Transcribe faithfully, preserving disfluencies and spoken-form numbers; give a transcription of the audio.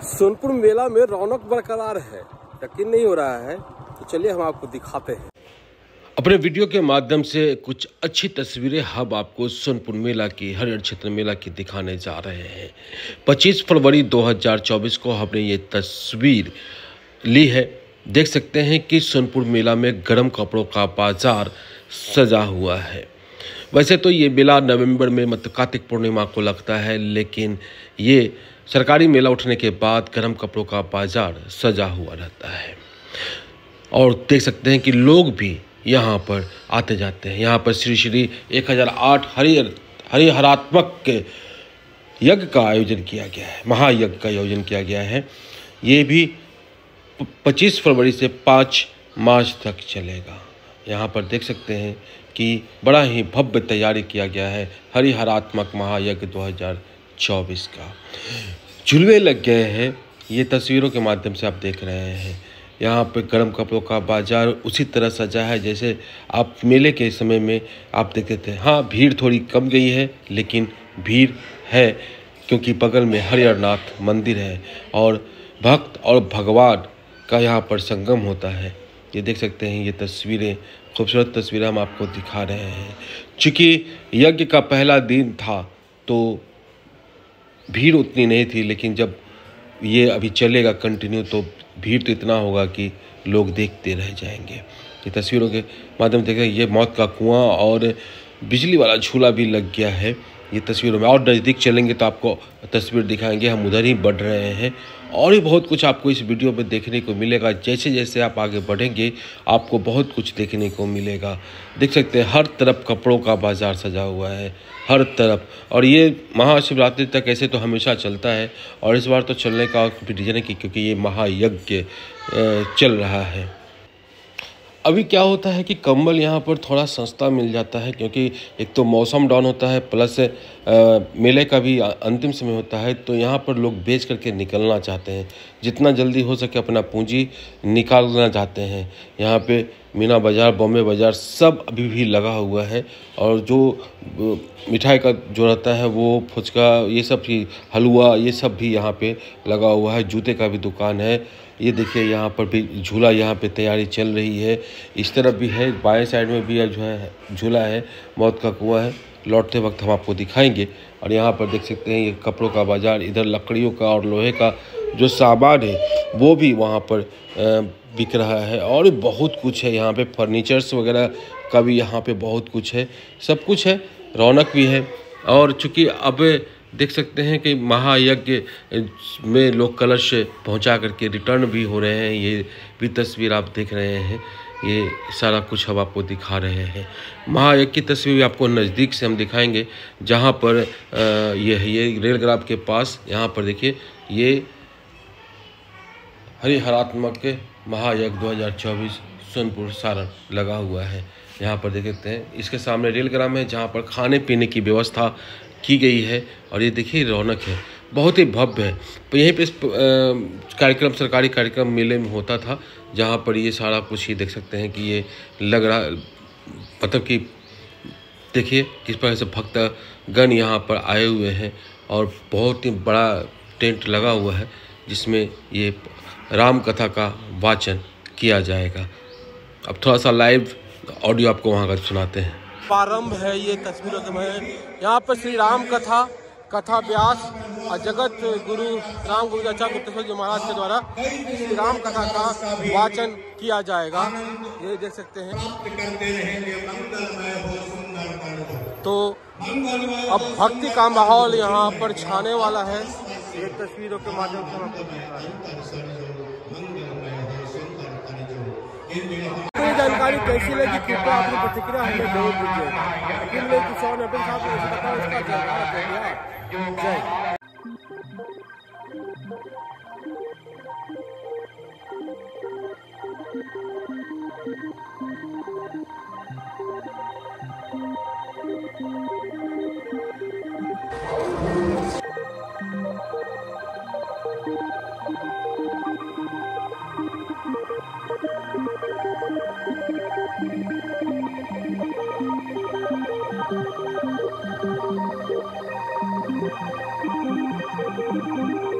सोनपुर मेला में रौनक बरकरार है, यकीन नहीं हो रहा है तो चलिए हम आपको दिखाते हैं। अपने वीडियो के माध्यम से कुछ अच्छी तस्वीरें हम आपको सोनपुर मेला की, हरिहर क्षेत्र मेला की दिखाने जा रहे हैं। पच्चीस फरवरी दो हज़ार चौबीस को हमने ये तस्वीर ली है। देख सकते हैं कि सोनपुर मेला में गर्म कपड़ों का बाजार सजा हुआ है। वैसे तो ये मेला नवंबर में मतलब कार्तिक पूर्णिमा को लगता है, लेकिन ये सरकारी मेला उठने के बाद गर्म कपड़ों का बाजार सजा हुआ रहता है। और देख सकते हैं कि लोग भी यहाँ पर आते जाते हैं। यहाँ पर श्री श्री एक हज़ार आठ हरिहर हरिहरात्मक के यज्ञ का आयोजन किया गया है, महायज्ञ का आयोजन किया गया है। ये भी पच्चीस फरवरी से पाँच मार्च तक चलेगा। यहाँ पर देख सकते हैं कि बड़ा ही भव्य तैयारी किया गया है हरिहरात्मक महायज्ञ दो हज़ार चौबीस का। झुलवे लग गए हैं, ये तस्वीरों के माध्यम से आप देख रहे हैं। यहाँ पे गर्म कपड़ों का बाजार उसी तरह सजा है जैसे आप मेले के समय में आप देखते थे। हाँ, भीड़ थोड़ी कम गई है, लेकिन भीड़ है क्योंकि बगल में हरिहरनाथ मंदिर है और भक्त और भगवान का यहाँ पर संगम होता है। ये देख सकते हैं, ये तस्वीरें, खूबसूरत तस्वीरें हम आपको दिखा रहे हैं। चूँकि यज्ञ का पहला दिन था तो भीड़ उतनी नहीं थी, लेकिन जब ये अभी चलेगा कंटिन्यू तो भीड़ तो इतना होगा कि लोग देखते रह जाएंगे। ये तस्वीरों के माध्यम से देखें, ये मौत का कुआं और बिजली वाला झूला भी लग गया है ये तस्वीरों में। और नज़दीक चलेंगे तो आपको तस्वीर दिखाएंगे, हम उधर ही बढ़ रहे हैं। और भी बहुत कुछ आपको इस वीडियो में देखने को मिलेगा। जैसे जैसे आप आगे बढ़ेंगे आपको बहुत कुछ देखने को मिलेगा। देख सकते हैं हर तरफ कपड़ों का बाजार सजा हुआ है, हर तरफ। और ये महाशिवरात्रि तक ऐसे तो हमेशा चलता है और इस बार तो चलने का भी रीज़न है कि क्योंकि ये महायज्ञ चल रहा है। अभी क्या होता है कि कंबल यहाँ पर थोड़ा सस्ता मिल जाता है क्योंकि एक तो मौसम डाउन होता है, प्लस मेले का भी अंतिम समय होता है, तो यहाँ पर लोग बेच करके निकलना चाहते हैं। जितना जल्दी हो सके अपना पूंजी निकालना चाहते हैं। यहाँ पे मीना बाज़ार, बॉम्बे बाज़ार सब अभी भी लगा हुआ है। और जो मिठाई का जो रहता है वो फुचका, ये सब भी, हलवा, ये सब भी यहाँ पे लगा हुआ है। जूते का भी दुकान है। ये देखिए यहाँ पर भी झूला, यहाँ पे तैयारी चल रही है। इस तरफ भी है, बाएं साइड में भी जो है झूला है, मौत का कुआं है। लौटते वक्त हम आपको दिखाएंगे। और यहाँ पर देख सकते हैं ये कपड़ों का बाज़ार, इधर लकड़ियों का और लोहे का जो सामान है वो भी वहाँ पर बिक रहा है। और बहुत कुछ है यहाँ पे, फर्नीचर्स वगैरह का भी यहाँ पे बहुत कुछ है, सब कुछ है, रौनक भी है। और चूँकि अब देख सकते हैं कि महायज्ञ में लोग कलश पहुंचा करके रिटर्न भी हो रहे हैं। ये भी तस्वीर आप देख रहे हैं, ये सारा कुछ हम आपको दिखा रहे हैं। महायज्ञ की तस्वीर आपको नज़दीक से हम दिखाएंगे, जहां पर ये ये रेलग्राफ के पास, यहाँ पर देखिए ये हरिहरात्मक महायज्ञ दो हज़ार चौबीस सोनपुर सारण लगा हुआ है। यहाँ पर देख सकते हैं इसके सामने रेलग्राम है जहाँ पर खाने पीने की व्यवस्था की गई है। और ये देखिए रौनक है, बहुत ही भव्य है। तो यहीं पे कार्यक्रम, सरकारी कार्यक्रम मेले में होता था, जहाँ पर ये सारा कुछ ही देख सकते हैं कि ये लग रहा, मतलब कि देखिए किस प्रकार से भक्तगण यहाँ पर आए हुए हैं। और बहुत ही बड़ा टेंट लगा हुआ है जिसमें ये राम कथा का वाचन किया जाएगा। अब थोड़ा सा लाइव ऑडियो आपको वहाँ का सुनाते हैं। प्रारंभ है ये तस्वीरों के में, यहाँ पर श्री राम कथा कथा व्यास और जगत गुरु राम गुरुचाचा गुप्तेश्वर जी महाराज के द्वारा श्री राम कथा का वाचन किया जाएगा। ये देख सकते हैं। तो अब भक्ति का माहौल यहाँ पर छाने वाला है। ये तस्वीरों के माध्यम से आपको दिखा रहे हैं। जानकारी कैसी लगी, कृपया अपनी प्रतिक्रिया हमें जरूर दीजिएगा। जय Thank you.